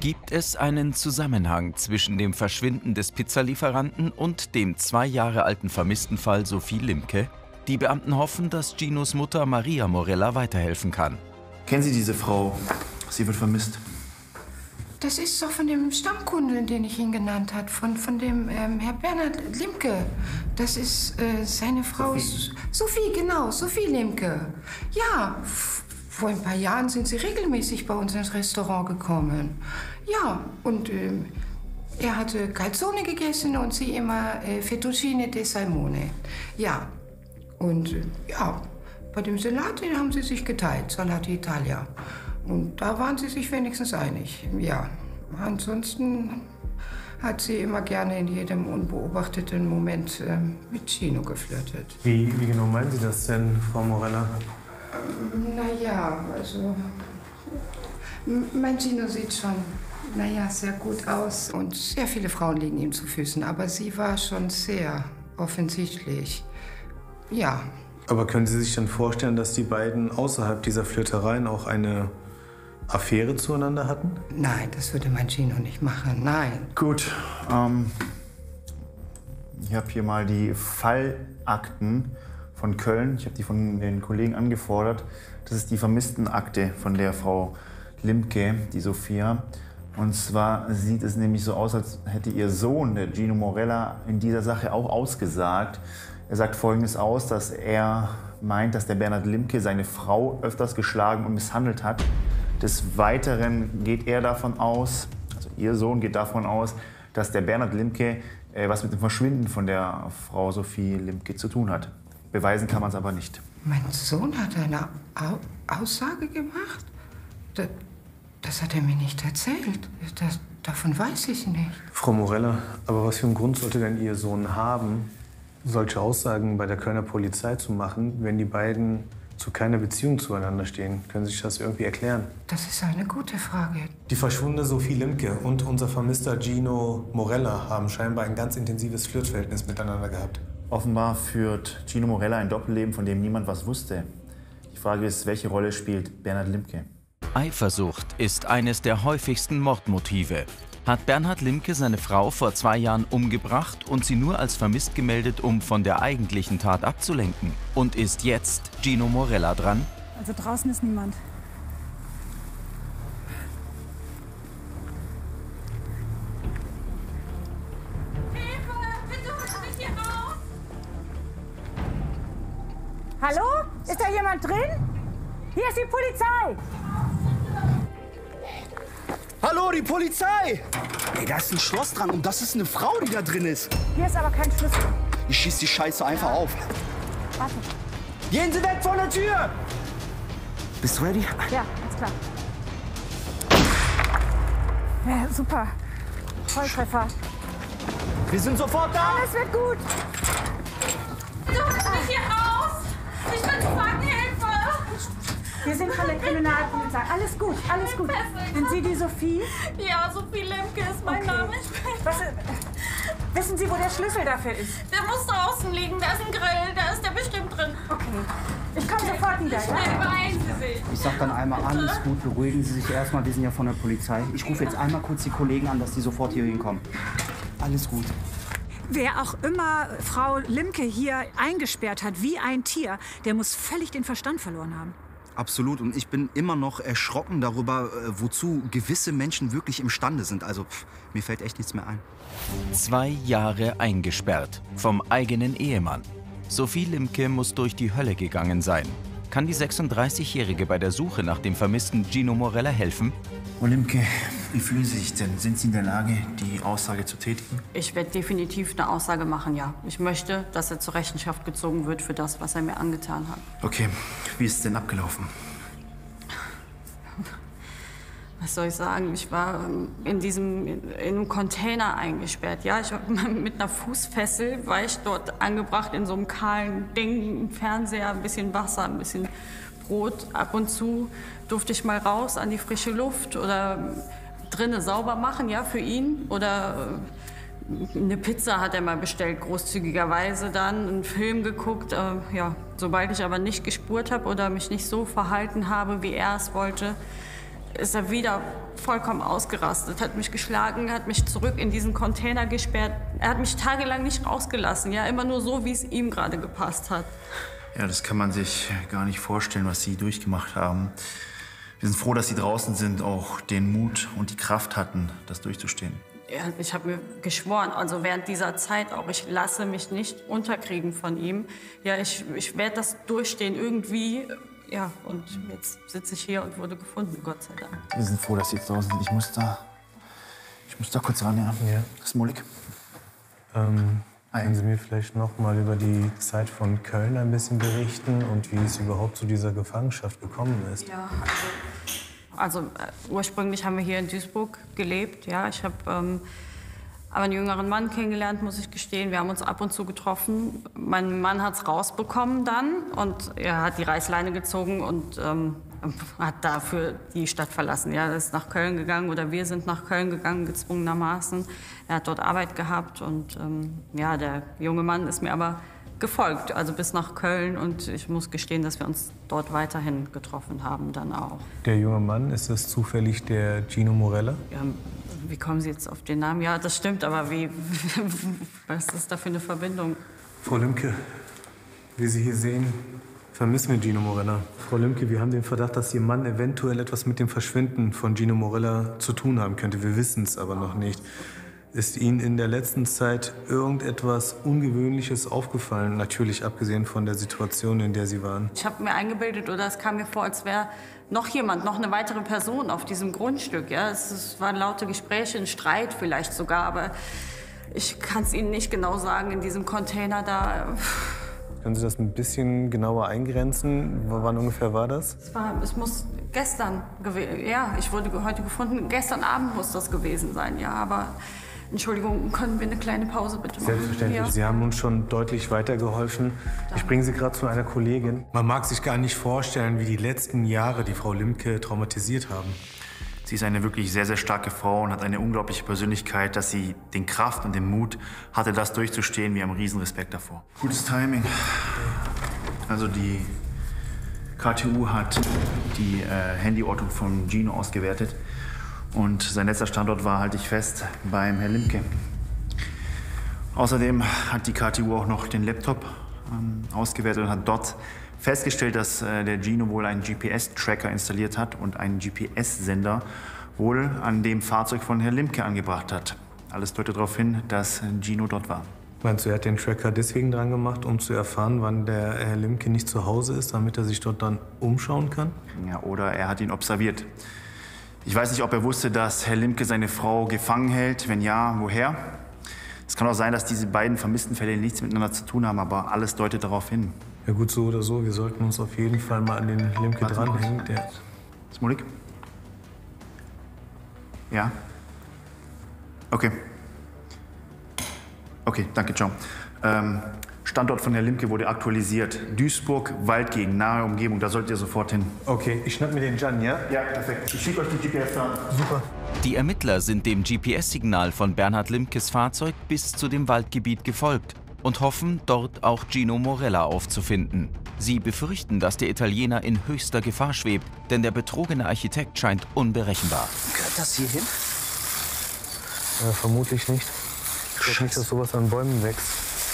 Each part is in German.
Gibt es einen Zusammenhang zwischen dem Verschwinden des Pizzalieferanten und dem 2 Jahre alten Vermisstenfall Sophie Limke? Die Beamten hoffen, dass Ginos Mutter Maria Morella weiterhelfen kann. Kennen Sie diese Frau? Sie wird vermisst. Das ist doch von dem Stammkunde, den ich ihn genannt habe, von dem Herr Bernhard Limke. Das ist seine Frau Sophie, genau, Sophie Limke. Ja, vor ein paar Jahren sind sie regelmäßig bei uns ins Restaurant gekommen. Ja, und er hatte Calzone gegessen und sie immer Fettuccine di Salmone. Ja, und ja, bei dem Salat, den haben sie sich geteilt, Salat Italia. Und da waren sie sich wenigstens einig, ja. Ansonsten hat sie immer gerne in jedem unbeobachteten Moment mit Gino geflirtet. Wie genau meinen Sie das denn, Frau Morella? Naja, also mein Gino sieht schon, naja, sehr gut aus. Und sehr viele Frauen liegen ihm zu Füßen, aber sie war schon sehr offensichtlich, ja. Aber können Sie sich dann vorstellen, dass die beiden außerhalb dieser Flirtereien auch eine Affäre zueinander hatten? Nein, das würde mein Gino nicht machen, nein. Gut, ich habe hier mal die Fallakten von Köln. Ich habe die von den Kollegen angefordert. Das ist die Vermisstenakte von der Frau Limke, die Sophia. Und zwar sieht es nämlich so aus, als hätte ihr Sohn, der Gino Morella, in dieser Sache auch ausgesagt. Er sagt Folgendes aus, dass er meint, dass der Bernhard Limke seine Frau öfters geschlagen und misshandelt hat. Des Weiteren geht er davon aus, also ihr Sohn geht davon aus, dass der Bernhard Limke was mit dem Verschwinden von der Frau Sophie Limke zu tun hat. Beweisen kann man es aber nicht. Mein Sohn hat eine Aussage gemacht? Das hat er mir nicht erzählt. Davon weiß ich nicht. Frau Morella, aber was für einen Grund sollte denn Ihr Sohn haben, solche Aussagen bei der Kölner Polizei zu machen, wenn die beiden zu keiner Beziehung zueinander stehen? Können Sie sich das irgendwie erklären? Das ist eine gute Frage. Die verschwundene Sophie Limke und unser vermisster Gino Morella haben scheinbar ein ganz intensives Flirtverhältnis miteinander gehabt. Offenbar führt Gino Morella ein Doppelleben, von dem niemand was wusste. Die Frage ist, welche Rolle spielt Bernhard Limke? Eifersucht ist eines der häufigsten Mordmotive. Hat Bernhard Limke seine Frau vor 2 Jahren umgebracht und sie nur als vermisst gemeldet, um von der eigentlichen Tat abzulenken? Und ist jetzt Gino Morella dran? Also draußen ist niemand. Hilfe! Bitte holt mich hier raus! Hallo? Ist da jemand drin? Hier ist die Polizei! Hallo, die Polizei! Ey, da ist ein Schloss dran und das ist eine Frau, die da drin ist. Hier ist aber kein Schlüssel. Ich schieß die Scheiße einfach auf. Warte. Gehen Sie weg von der Tür! Bist du ready? Ja, alles klar. Ja, super. Volltreffer. Wir sind sofort da! Alles wird gut. Bitte holt mich hier raus! Ich bin gefragt, Hilfe! Wir sind von der Kriminalpolizei. Alles gut, alles gut. Sind Sie die Sophie? Ja, Sophie Limke ist mein Name. Wissen Sie, wo der Schlüssel dafür ist? Der muss draußen liegen. Da ist ein Grill. Da ist der bestimmt drin. Okay. Ich komme sofort wieder, Schnell, ja? beeilen Sie sich. Ich sag dann einmal, alles gut, beruhigen Sie sich erstmal, wir sind ja von der Polizei. Ich rufe jetzt einmal kurz die Kollegen an, dass die sofort hier hinkommen. Alles gut. Wer auch immer Frau Limke hier eingesperrt hat, wie ein Tier, der muss völlig den Verstand verloren haben. Absolut. Und ich bin immer noch erschrocken darüber, wozu gewisse Menschen wirklich imstande sind. Also, mir fällt echt nichts mehr ein. 2 Jahre eingesperrt. Vom eigenen Ehemann. Sophie Limke muss durch die Hölle gegangen sein. Kann die 36-Jährige bei der Suche nach dem vermissten Gino Morella helfen? Frau Limke, wie fühlen Sie sich denn? Sind Sie in der Lage, die Aussage zu tätigen? Ich werde definitiv eine Aussage machen, ja. Ich möchte, dass er zur Rechenschaft gezogen wird für das, was er mir angetan hat. Okay, wie ist es denn abgelaufen? Was soll ich sagen? Ich war in einem Container eingesperrt. Ja, ich war mit einer Fußfessel, war ich dort angebracht in so einem kahlen Ding, Fernseher, ein bisschen Wasser, ein bisschen Brot. Ab und zu durfte ich mal raus an die frische Luft oder drinnen sauber machen, ja, für ihn. Oder eine Pizza hat er mal bestellt, großzügigerweise dann, einen Film geguckt. Ja, sobald ich aber nicht gespurt habe oder mich nicht so verhalten habe, wie er es wollte, ist er wieder vollkommen ausgerastet, hat mich geschlagen, hat mich zurück in diesen Container gesperrt. Er hat mich tagelang nicht rausgelassen, ja, immer nur so, wie es ihm gerade gepasst hat. Ja, das kann man sich gar nicht vorstellen, was Sie durchgemacht haben. Wir sind froh, dass Sie draußen sind, auch den Mut und die Kraft hatten, das durchzustehen. Ja, ich habe mir geschworen, also während dieser Zeit auch, ich lasse mich nicht unterkriegen von ihm. Ja, ich werde das durchstehen irgendwie. Ja, und jetzt sitze ich hier und wurde gefunden, Gott sei Dank. Wir sind froh, dass Sie jetzt draußen sind. Ich muss da kurz ran, ja. Das ist Molik. Können Sie mir vielleicht noch mal über die Zeit von Köln ein bisschen berichten und wie es überhaupt zu dieser Gefangenschaft gekommen ist? Ja, also ursprünglich haben wir hier in Duisburg gelebt. Ja, ich habe aber einen jüngeren Mann kennengelernt, muss ich gestehen. Wir haben uns ab und zu getroffen. Mein Mann hat es rausbekommen dann und er hat die Reißleine gezogen und hat dafür die Stadt verlassen. Ja, er ist nach Köln gegangen oder wir sind nach Köln gegangen, gezwungenermaßen. Er hat dort Arbeit gehabt und ja, der junge Mann ist mir aber gefolgt, also bis nach Köln. Und ich muss gestehen, dass wir uns dort weiterhin getroffen haben dann auch. Der junge Mann, ist das zufällig der Gino Morella? Ja, wie kommen Sie jetzt auf den Namen? Ja, das stimmt, aber was ist da für eine Verbindung? Frau Limke, wie Sie hier sehen, vermissen wir Gino Morella. Frau Limke, wir haben den Verdacht, dass Ihr Mann eventuell etwas mit dem Verschwinden von Gino Morella zu tun haben könnte. Wir wissen es aber noch nicht. Ist Ihnen in der letzten Zeit irgendetwas Ungewöhnliches aufgefallen? Natürlich abgesehen von der Situation, in der Sie waren. Ich habe mir eingebildet, oder es kam mir vor, als wäre noch jemand, noch eine weitere Person auf diesem Grundstück. Ja? Es waren laute Gespräche, ein Streit vielleicht sogar, aber ich kann es Ihnen nicht genau sagen, in diesem Container da. Können Sie das ein bisschen genauer eingrenzen? Wann ungefähr war das? Es muss gestern gewesen, ja, ich wurde heute gefunden. Gestern Abend muss das gewesen sein, ja, aber Entschuldigung, können wir eine kleine Pause bitte machen? Selbstverständlich. Ja. Sie haben uns schon deutlich weitergeholfen. Ich bringe Sie gerade zu einer Kollegin. Man mag sich gar nicht vorstellen, wie die letzten Jahre die Frau Limke traumatisiert haben. Sie ist eine wirklich sehr, sehr starke Frau und hat eine unglaubliche Persönlichkeit, dass sie den Kraft und den Mut hatte, das durchzustehen. Wir haben einen riesen Respekt davor. Gutes Timing. Also die KTU hat die Handyortung von Gino ausgewertet. Und sein letzter Standort war, halte ich fest, beim Herrn Limke. Außerdem hat die KTU auch noch den Laptop ausgewertet und hat dort festgestellt, dass der Gino wohl einen GPS-Tracker installiert hat und einen GPS-Sender wohl an dem Fahrzeug von Herrn Limke angebracht hat. Alles deutet darauf hin, dass Gino dort war. Meinst du, er hat den Tracker deswegen dran gemacht, um zu erfahren, wann der Herr Limke nicht zu Hause ist, damit er sich dort dann umschauen kann? Ja, oder er hat ihn observiert. Ich weiß nicht, ob er wusste, dass Herr Limke seine Frau gefangen hält. Wenn ja, woher? Es kann auch sein, dass diese beiden vermissten Fälle nichts miteinander zu tun haben, aber alles deutet darauf hin. Ja gut, so oder so. Wir sollten uns auf jeden Fall mal an den Limke dranhängen. Smolik? Ja? Okay. Okay, danke, ciao. Standort von Herrn Limke wurde aktualisiert. Duisburg, Waldgegend, nahe Umgebung, da solltet ihr sofort hin. Okay, ich schnapp mir den Jan, ja? Ja, perfekt. Ich schicke euch die GPS an. Super. Die Ermittler sind dem GPS-Signal von Bernhard Limkes Fahrzeug bis zu dem Waldgebiet gefolgt und hoffen, dort auch Gino Morella aufzufinden. Sie befürchten, dass der Italiener in höchster Gefahr schwebt, denn der betrogene Architekt scheint unberechenbar. Gehört das hier hin? Vermutlich nicht. Ich glaube nicht, dass sowas an Bäumen wächst.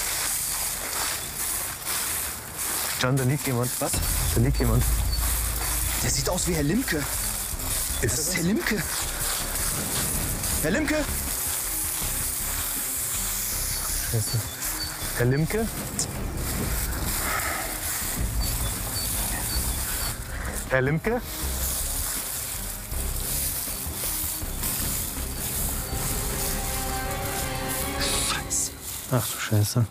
Jan, da liegt jemand. Was? Da liegt jemand. Der sieht aus wie Herr Limke. Das ist Herr Limke. Herr Limke? Scheiße. Herr Limke? Herr Limke? Scheiße. Ach du Scheiße.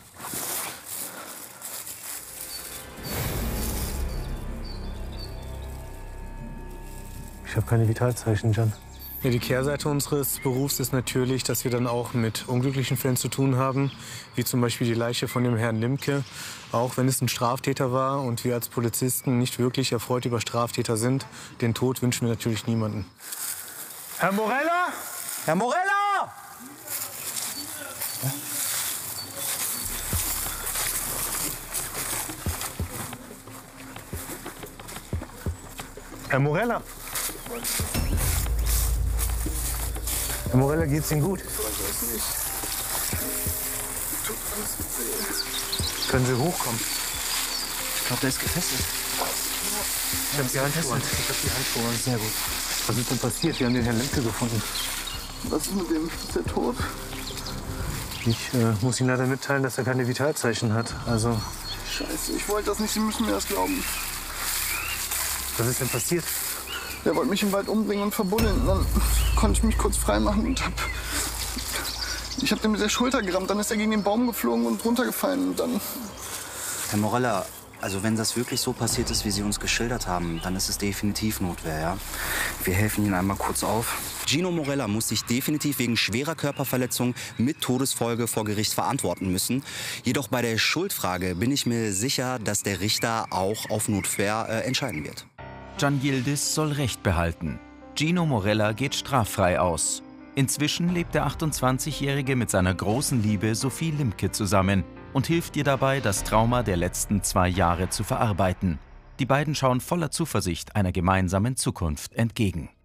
Ich habe keine Vitalzeichen, Jan. Ja, die Kehrseite unseres Berufs ist natürlich, dass wir dann auch mit unglücklichen Fällen zu tun haben, wie zum Beispiel die Leiche von dem Herrn Limke. Auch wenn es ein Straftäter war und wir als Polizisten nicht wirklich erfreut über Straftäter sind, den Tod wünschen wir natürlich niemanden. Herr Morella! Herr Morella! Herr Morella! Herr Morella, geht's Ihnen gut? Ich weiß nicht. Tut alles weh. Können Sie hochkommen? Ich glaube, der ist gefesselt. Ich habe die Handschuhe. Sehr gut. Was ist denn passiert? Wir haben den Herrn Lemke gefunden. Was ist mit dem? Ist der tot? Ich muss Ihnen leider mitteilen, dass er keine Vitalzeichen hat. Also, Scheiße, ich wollte das nicht. Sie müssen mir das glauben. was ist denn passiert? Der wollte mich im Wald umbringen und verbuddeln. Dann konnte ich mich kurz freimachen und ich hab den mit der Schulter gerammt. Dann ist er gegen den Baum geflogen und runtergefallen. Und dann... Herr Morella, also wenn das wirklich so passiert ist, wie Sie uns geschildert haben, dann ist es definitiv Notwehr, ja? Wir helfen Ihnen einmal kurz auf. Gino Morella muss sich definitiv wegen schwerer Körperverletzung mit Todesfolge vor Gericht verantworten müssen. Jedoch bei der Schuldfrage bin ich mir sicher, dass der Richter auch auf Notwehr entscheiden wird. Can Yildiz soll Recht behalten. Gino Morella geht straffrei aus. Inzwischen lebt der 28-Jährige mit seiner großen Liebe Sophie Limke zusammen und hilft ihr dabei, das Trauma der letzten 2 Jahre zu verarbeiten. Die beiden schauen voller Zuversicht einer gemeinsamen Zukunft entgegen.